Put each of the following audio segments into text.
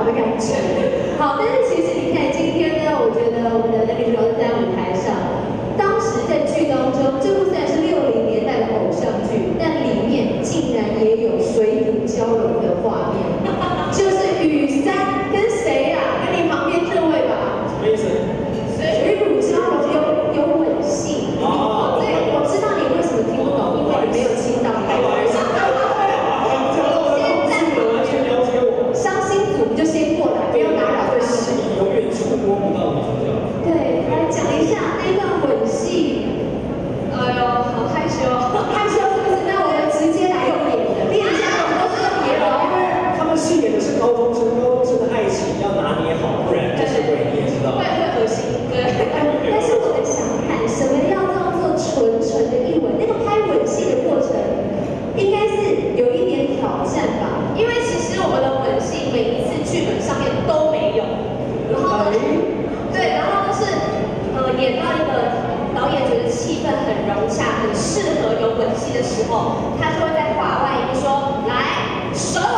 的感觉。好，但是其实你看今天呢，我觉得我们的女主在舞台上，当时在剧当中，这部虽然是60年代的偶像剧，但里面竟然也有水乳交融的画面，就是雨山跟谁呀？跟你旁边这位吧。 什么意思？ 水乳交融有吻戏。哦，对，我知道你为什么听不懂，因为你没有亲到你的偶像。伤心组就先过来，不要打扰对方。 永远触摸不到女主角。 对，来讲一下那段吻戏。 哎呦，好害羞， 害羞是不是？那我们直接来用演的，练一下，我们都是用演的。 因为他们饰演的是高中生，高中生的爱情要拿捏好，不然就是会你也知道。 会恶心，对。 但是我们想看什么要叫做纯纯的一吻，那个拍吻戏的过程，应该是有一点挑战吧？ 因为其实我们的吻戏每一次剧本上面都没有，然后对，然后就是演到一个导演觉得气氛很融洽，很适合有吻戏的时候，他就会在话外音说来舌吻，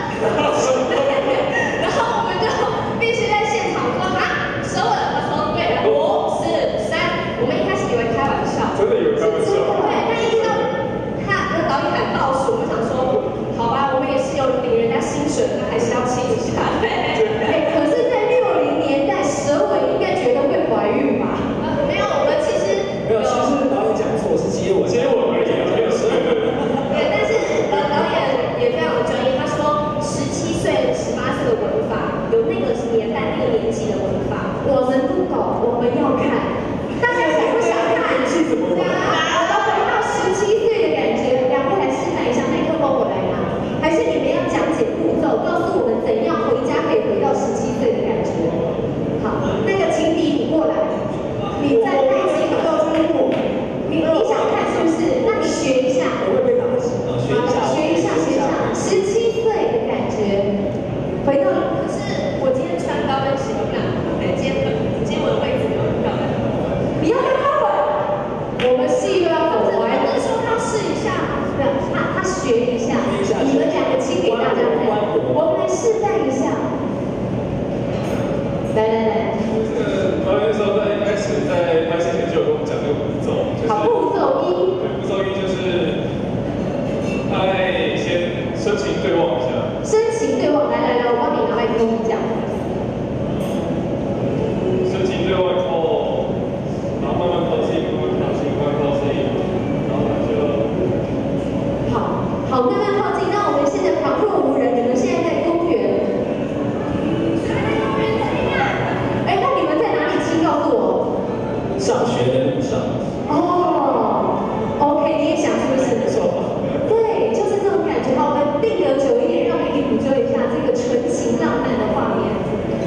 然后我们就必须在现场说啊舌吻，他说对了，5、4、3，我们一开始以为开玩笑， 真的有开玩笑。 对，但一听到他导演喊倒数，我们想说好吧，我们也是有领人家薪水，那还是要亲一下。 可是，在60年代，舌吻应该觉得会怀孕吧？ 没有，我们其实没有，其实导演讲错是接吻， 接吻而已，没有舌吻。 对，但是导演也非常的专业，他说17岁、18岁的吻法有那个年代、那个年纪的吻法， 我们不懂，我们要看。大家想不想看？ 是怎么吻？ 我们回到17岁的感觉，两位来示范一下，麦克风我来拿，还是你们要讲解步骤，告诉我们怎样回家可以回到17岁的感觉？好，那个情敌你过来，你在那几个告诉我，你想看是不是？那你学一下。 我会被打死啊！学一下 17岁的感觉，回到。 可是我今天穿高跟鞋，我不敢，今天我的位置没有很漂亮。 你要跟他吻，我们戏又要走歪。 我是说他试一下， 对，他学一下，你们两个亲给大家看，我们来示范一下。来。 这个导演那时候在一开始在拍戏前就有跟我们讲这个步骤，就是好，步骤1。 对，步骤1就是他会先深情对望一下。 深情对望，来，我帮你拿麦克风讲。 深情对望以后，然后慢慢靠近，慢慢靠近，然后就好，慢慢靠近。那我们现在旁若无人，你们现在在公园。哎，那你们在哪里亲？告诉我。 上学的路上。 哦 ，OK， 你也想是不是？对，就是这种感觉。好，我们定格久一点，让美丽捕捉一下这个纯情浪漫的画面。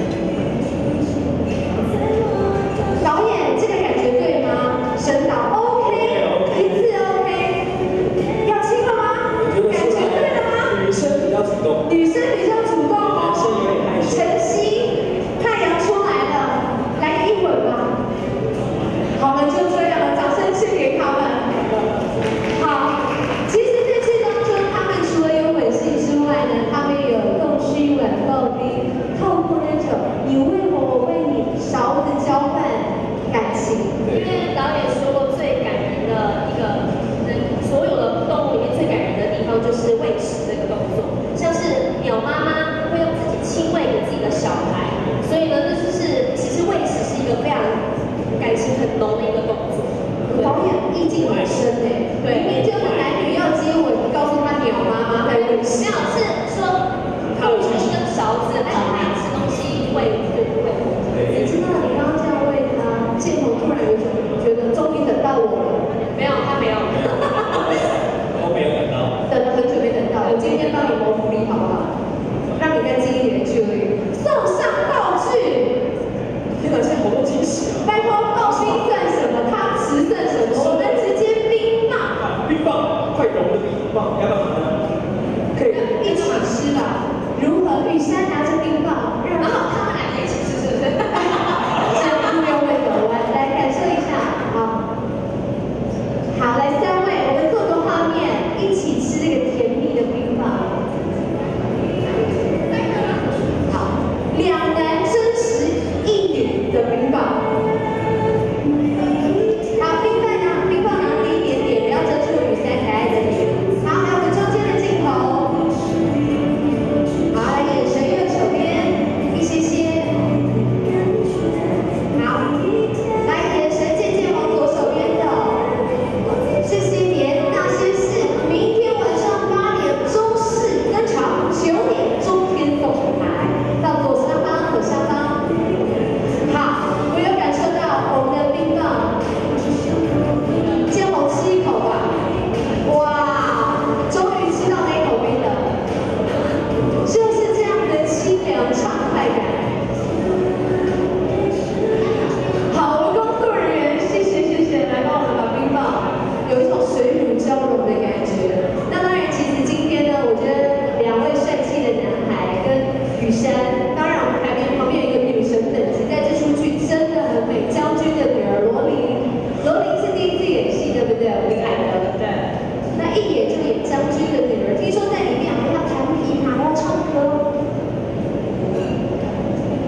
导演，这个感觉对吗？沈导 ，OK， 一次 OK， 要亲了吗？感觉对了吗？ 女生比较主动。 女生比较主动哦。 男生有点害羞。 晨曦，太阳出来了，来个一吻吧。好了，就这样了，掌声献给他们。好，其实在剧当中，他们除了有吻戏之外呢，他们有逗虚吻逗逼，透过那种你为我，我为你，勺子交换感情。 因为导演说过最感人的一个所有的动物里面最感人的地方就是喂食这个动作，像是鸟妈妈会用自己亲喂给自己的小孩，所以呢，就是其实喂食是一个非常感情很浓的一个动作。 导演意境很深哎， 对， 明明就是男女要接吻，你告诉他鸟妈妈在喂食， 没有是说他用一根勺子，但是他要吃东西喂，对不对？ 你知道你刚刚这样喂他，建宏突然有种觉得终于等到我了。 没有，他没有， 都没有等到。 等了很久没等到，我今天帮你谋福利好不好？让你再近一点的距离，送上报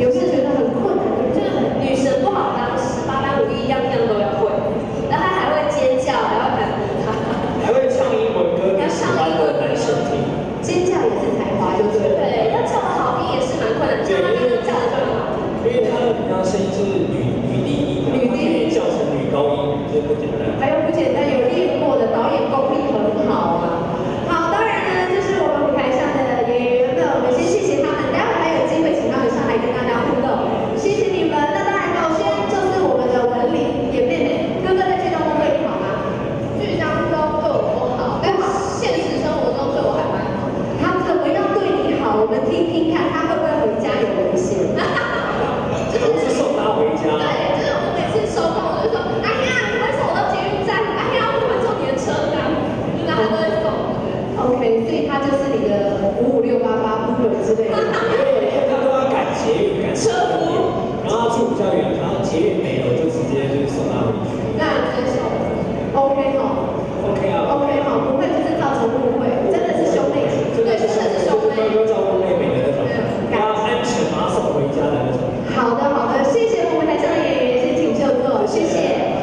有事